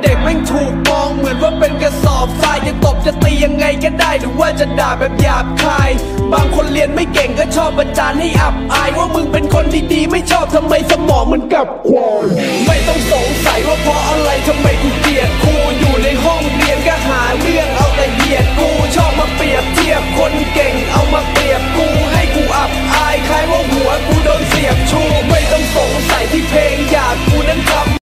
เด็กแม่งถูกมองเหมือนว่าเป็นกระสอบทรายจะตบจะตียังไงก็ได้หรือว่าจะด่าแบบหยาบคายบางคนเรียนไม่เก่งก็ชอบประจานให้อับอายว่ามึงเป็นคนดีๆไม่ชอบทำไมสมองมันกลับควายไม่ต้องสงสัยว่าเพราะ